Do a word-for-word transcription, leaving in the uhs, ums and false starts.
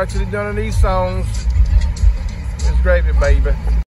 right to the done of these songs. It's gravy, baby.